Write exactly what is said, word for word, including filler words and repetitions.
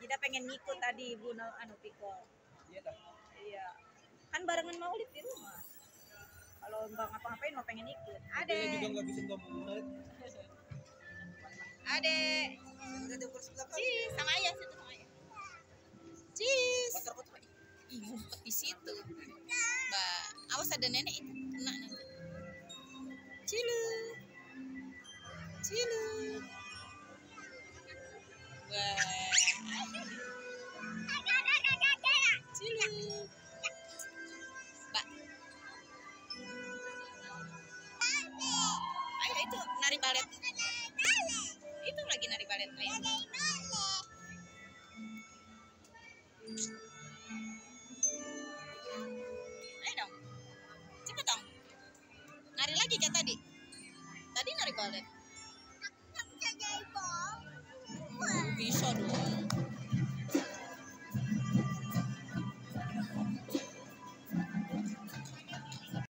Jida pengen ngikut tadi Ibu no, anu pikol. Iya dah. Iya. Kan barengan Maulid di rumah. Kalau nggak ngapa-ngapain mau pengen ikut. Ade. Dia juga nggak bisa ngomong. Ade. Cis, sama ayah situ sama ayah. Cis. Ih, ngumpet di situ. Mbak, awas ada nenek itu kena nanti. Cilu. Cilu. Wah. Cilu. Mbak. Ayo itu nari balet. Itu lagi nari balet. Ayo. Ayo dong. Cepet dong. Nari lagi kayak tadi. Tadi nari balet. Bisa dong.